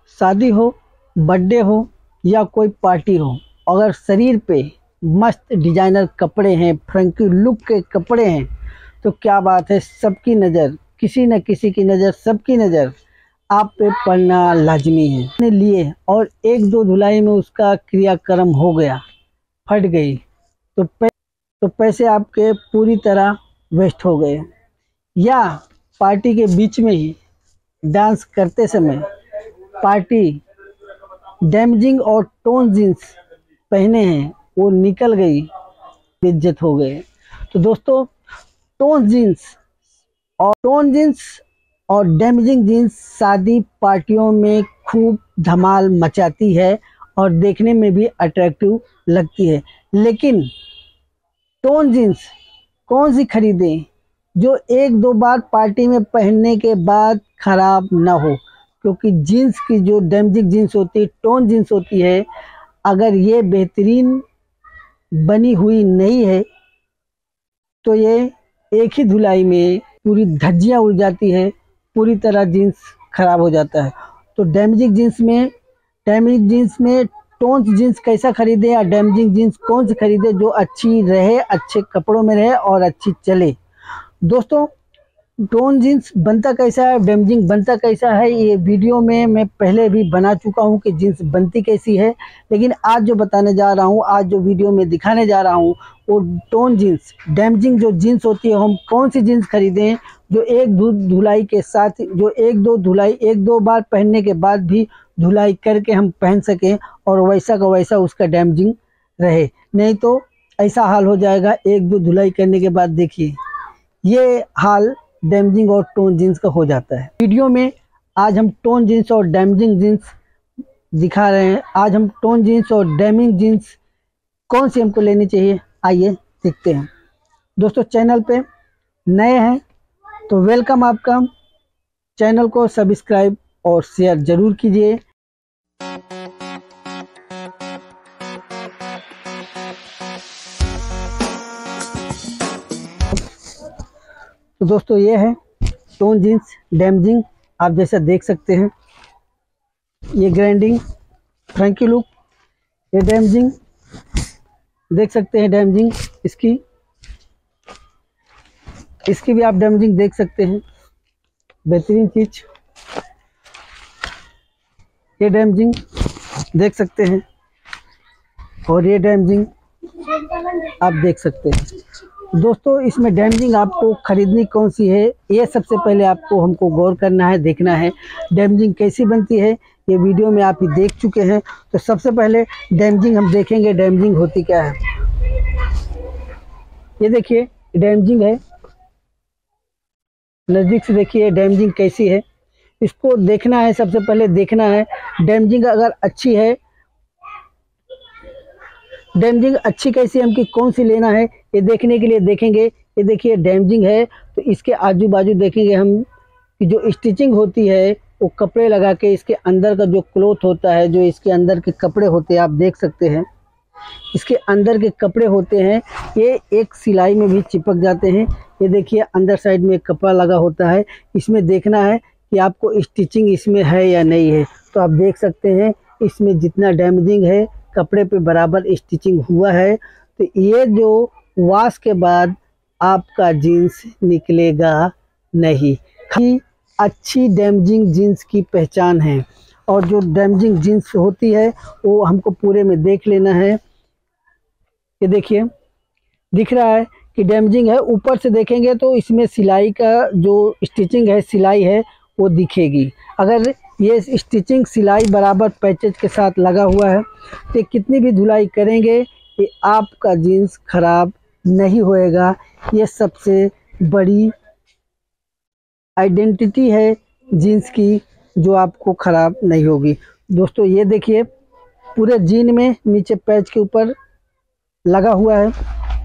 शादी हो, बर्थडे हो या कोई पार्टी हो, अगर शरीर पे मस्त डिजाइनर कपड़े हैं, फ्रंकी लुक के कपड़े हैं, तो क्या बात है, सबकी नज़र, किसी न किसी की नज़र, सबकी नज़र आप पे पड़ना लाजमी है। ने लिए और एक दो धुलाई में उसका क्रियाक्रम हो गया, फट गई, तो पैसे आपके पूरी तरह वेस्ट हो गए। या पार्टी के बीच में ही डांस करते समय पार्टी डैमेजिंग और टोन जीन्स पहने हैं, वो निकल गई, बेइज्जत हो गए। तो दोस्तों, टोन जीन्स और डैमेजिंग जीन्स शादी पार्टियों में खूब धमाल मचाती है और देखने में भी अट्रैक्टिव लगती है। लेकिन टोन जीन्स कौन सी खरीदें जो एक दो बार पार्टी में पहनने के बाद ख़राब ना हो, क्योंकि जीन्स की जो डैमेजिंग जीन्स होती है, टोन जीन्स होती है, अगर ये बेहतरीन बनी हुई नहीं है तो ये एक ही धुलाई में पूरी धज्जियाँ उड़ जाती है, पूरी तरह जीन्स खराब हो जाता है। तो डैमेजिंग जीन्स में टोन जीन्स कैसा खरीदे या डैमेजिंग जीन्स कौन सी खरीदे जो अच्छी रहे, अच्छे कपड़ों में रहे और अच्छी चले। दोस्तों, टोन जीन्स बनता कैसा है, डैमेजिंग बनता कैसा है, ये वीडियो में मैं पहले भी बना चुका हूँ कि जीन्स बनती कैसी है। लेकिन आज जो बताने जा रहा हूँ, आज जो वीडियो में दिखाने जा रहा हूँ, वो टोन जीन्स, डैमेजिंग जो जीन्स होती है, हम कौन सी जीन्स खरीदें जो एक धुलाई के साथ, जो एक दो बार पहनने के बाद भी धुलाई करके हम पहन सकें और वैसा का वैसा उसका डैमेजिंग रहे। नहीं तो ऐसा हाल हो जाएगा एक दो धुलाई करने के बाद, देखिए ये हाल डैमेजिंग और टोन जीन्स का हो जाता है। वीडियो में आज हम टोन जीन्स और डैमेजिंग जीन्स दिखा रहे हैं। आज हम टोन जीन्स और डैमेजिंग जीन्स कौन सी हमको लेनी चाहिए, आइए देखते हैं। दोस्तों, चैनल पे नए हैं तो वेलकम आपका, चैनल को सब्सक्राइब और शेयर जरूर कीजिए। तो दोस्तों, ये है टोन जीन्स डैमेजिंग, आप जैसा देख सकते हैं, ये ग्राइंडिंग फ्रंकी लुक, ये डैमेजिंग देख सकते हैं, डैमेजिंग इसकी भी आप डैमेजिंग देख सकते हैं, बेहतरीन चीज, ये डैमेजिंग देख सकते हैं और ये डैमेजिंग आप देख सकते हैं। दोस्तों, इसमें डैमेजिंग आपको खरीदनी कौन सी है, ये सबसे पहले हमको गौर करना है, देखना है डैमेजिंग कैसी बनती है। ये वीडियो में आप ही देख चुके हैं। तो सबसे पहले डैमेजिंग हम देखेंगे, डैमेजिंग होती क्या है। ये देखिए डैमेजिंग है, नज़दीक से देखिए डैमेजिंग कैसी है, इसको देखना है। सबसे पहले देखना है डैमेजिंग अगर अच्छी है, डैमेजिंग अच्छी कैसी है, हमको कौन सी लेना है, ये देखने के लिए देखेंगे। ये देखिए डैमेजिंग है तो इसके आजू बाजू देखेंगे हम कि जो स्टिचिंग होती है वो कपड़े लगा के, इसके अंदर का जो क्लॉथ होता है, जो इसके अंदर के कपड़े होते हैं, आप देख सकते हैं इसके अंदर के कपड़े होते हैं, ये एक सिलाई में भी चिपक जाते हैं। ये देखिए अंदर साइड में एक कपड़ा लगा होता है, इसमें देखना है कि आपको स्टिचिंग इसमें है या नहीं है। तो आप देख सकते हैं इसमें जितना डैमेजिंग है, कपड़े पे बराबर स्टिचिंग हुआ है। तो ये जो वॉश के बाद आपका जीन्स निकलेगा नहीं। अच्छी डैमेजिंग जीन्स की पहचान है, और जो डैमेजिंग जीन्स होती है वो हमको पूरे में देख लेना है। ये देखिए दिख रहा है कि डैमेजिंग है, ऊपर से देखेंगे तो इसमें सिलाई का जो स्टिचिंग है, सिलाई है वो दिखेगी। अगर ये स्टिचिंग सिलाई बराबर पैचेज के साथ लगा हुआ है तो कितनी भी धुलाई करेंगे ये आपका जीन्स खराब नहीं होएगा। ये सबसे बड़ी आइडेंटिटी है जीन्स की, जो आपको खराब नहीं होगी। दोस्तों, ये देखिए पूरे जीन में नीचे पैच के ऊपर लगा हुआ है,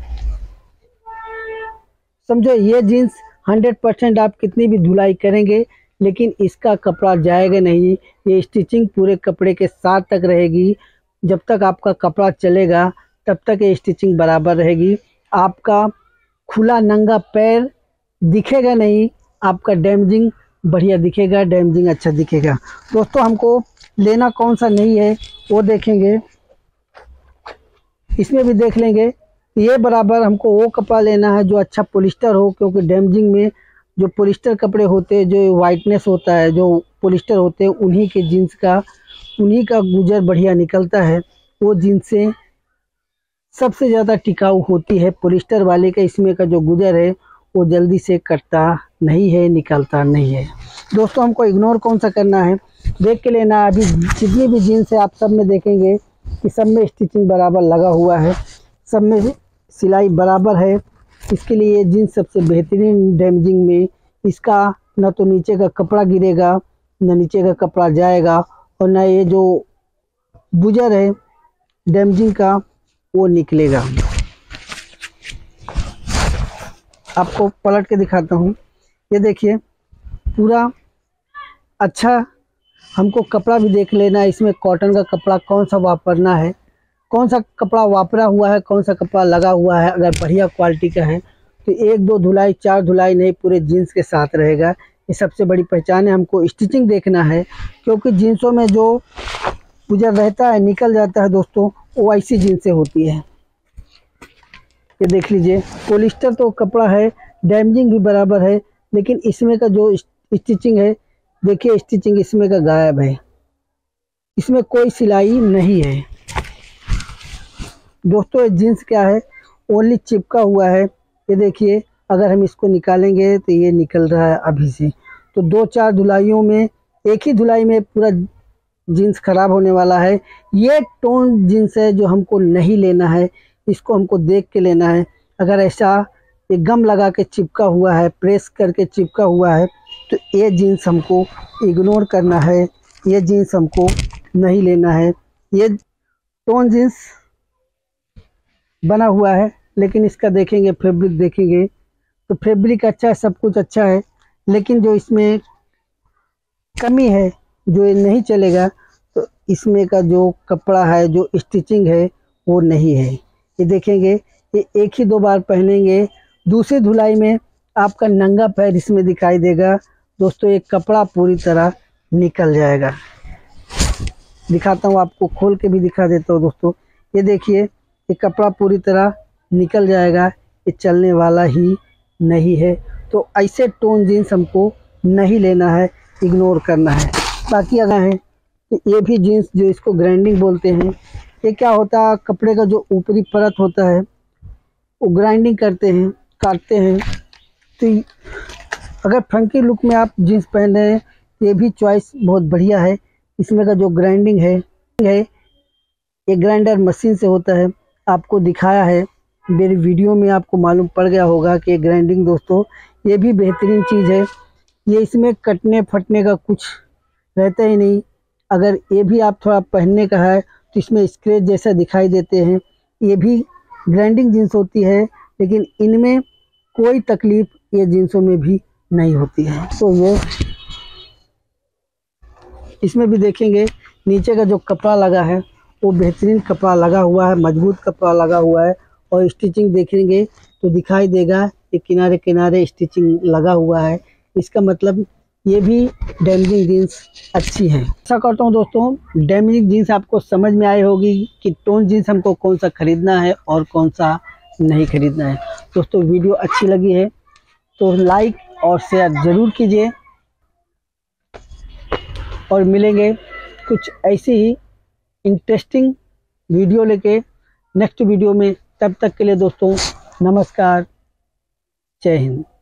समझो ये जीन्स 100% आप कितनी भी धुलाई करेंगे लेकिन इसका कपड़ा जाएगा नहीं। ये स्टिचिंग पूरे कपड़े के साथ तक रहेगी, जब तक आपका कपड़ा चलेगा तब तक ये स्टिचिंग बराबर रहेगी। आपका खुला नंगा पैर दिखेगा नहीं, आपका डैमेजिंग बढ़िया दिखेगा, डैमेजिंग अच्छा दिखेगा। दोस्तों, हमको लेना कौन सा नहीं है वो देखेंगे। इसमें भी देख लेंगे ये बराबर हमको वो कपड़ा लेना है जो अच्छा पॉलिस्टर हो, क्योंकि डैमेजिंग में जो पॉलिस्टर कपड़े होते हैं, जो वाइटनेस होता है, जो पॉलिस्टर होते हैं, उन्हीं के जीन्स का गुजर बढ़िया निकलता है। वो जीन्स से सबसे ज़्यादा टिकाऊ होती है। पॉलिस्टर वाले का इसमें का जो गुजर है वो जल्दी से कटता नहीं है, निकलता नहीं है। दोस्तों हमको इग्नोर कौन सा करना है, देख के लेना है। अभी जितनी भी जीन्स है आप सब में देखेंगे कि सब में स्टिचिंग बराबर लगा हुआ है, सब में सिलाई बराबर है। इसके लिए ये जीन्स सबसे बेहतरीन डैमेजिंग में। इसका न तो नीचे का कपड़ा गिरेगा, न नीचे का कपड़ा जाएगा, और न ये जो गुजर है डैमेजिंग का वो निकलेगा। आपको पलट के दिखाता हूँ। ये देखिए पूरा अच्छा हमको कपड़ा भी देख लेना है। इसमें कॉटन का कपड़ा कौन सा वापरना है, कौन सा कपड़ा वापरा हुआ है, कौन सा कपड़ा लगा हुआ है। अगर बढ़िया क्वालिटी का है तो 1-2 धुलाई 4 धुलाई नहीं पूरे जीन्स के साथ रहेगा। ये सबसे बड़ी पहचान है। हमको स्टिचिंग देखना है, क्योंकि जीन्सों में जो गुजर रहता है निकल जाता है दोस्तों, वो ऐसी जीन्स से होती है। ये देख लीजिए पॉलिस्टर तो कपड़ा है, डैमेजिंग भी बराबर है, लेकिन इसमें का जो स्टिचिंग है देखिए, स्टिचिंग इसमें का गायब है, इसमें कोई सिलाई नहीं है। दोस्तों ये जीन्स क्या है, ओनली चिपका हुआ है। ये देखिए अगर हम इसको निकालेंगे तो ये निकल रहा है अभी से। तो 2-4 धुलाइयों में, एक ही धुलाई में पूरा जीन्स खराब होने वाला है। ये टोन जीन्स है जो हमको नहीं लेना है, इसको हमको देख के लेना है। अगर ऐसा ये गम लगा के चिपका हुआ है, प्रेस करके चिपका हुआ है, तो ये जीन्स हमको इग्नोर करना है, ये जीन्स हमको नहीं लेना है। ये टोन जीन्स बना हुआ है, लेकिन इसका देखेंगे फैब्रिक देखेंगे तो फैब्रिक अच्छा है, सब कुछ अच्छा है, लेकिन जो इसमें कमी है, जो ये नहीं चलेगा, तो इसमें का जो कपड़ा है, जो स्टिचिंग है वो नहीं है। ये देखेंगे ये 1 ही 2 बार पहनेंगे, दूसरी धुलाई में आपका नंगा पैर इसमें दिखाई देगा। दोस्तों ये कपड़ा पूरी तरह निकल जाएगा। दिखाता हूँ आपको, खोल के भी दिखा देता हूँ दोस्तों। ये देखिए ये कपड़ा पूरी तरह निकल जाएगा, ये चलने वाला ही नहीं है। तो ऐसे टोन जीन्स हमको नहीं लेना है, इग्नोर करना है। बाकी अगर है ये भी जीन्स जो इसको ग्राइंडिंग बोलते हैं, ये क्या होता है, कपड़े का जो ऊपरी परत होता है वो ग्राइंडिंग करते हैं, काटते हैं। तो अगर फंकी लुक में आप जीन्स पहन रहे हैं तो ये भी चॉइस बहुत बढ़िया है। इसमें का जो ग्राइंडिंग है ये ग्राइंडर मशीन से होता है। आपको दिखाया है मेरी वीडियो में, आपको मालूम पड़ गया होगा कि ग्राइंडिंग दोस्तों ये भी बेहतरीन चीज़ है। ये इसमें कटने फटने का कुछ रहता ही नहीं। अगर ये भी आप थोड़ा पहनने का है तो इसमें स्क्रैच जैसा दिखाई देते हैं। ये भी ग्राइंडिंग जीन्स होती है, लेकिन इनमें कोई तकलीफ ये जीन्सों में भी नहीं होती है। तो ये इसमें भी देखेंगे नीचे का जो कपड़ा लगा है वो बेहतरीन कपड़ा लगा हुआ है, मजबूत कपड़ा लगा हुआ है। और स्टिचिंग देखेंगे तो दिखाई देगा कि किनारे किनारे स्टिचिंग लगा हुआ है। इसका मतलब ये भी डैमेजिंग जीन्स अच्छी है। ऐसा करता हूँ दोस्तों, डैमेजिंग जीन्स आपको समझ में आई होगी कि टोन जीन्स हमको कौन सा खरीदना है और कौन सा नहीं खरीदना है। दोस्तों वीडियो अच्छी लगी है तो लाइक और शेयर ज़रूर कीजिए, और मिलेंगे कुछ ऐसी ही इंटरेस्टिंग वीडियो लेके नेक्स्ट वीडियो में। तब तक के लिए दोस्तों नमस्कार, जय हिंद।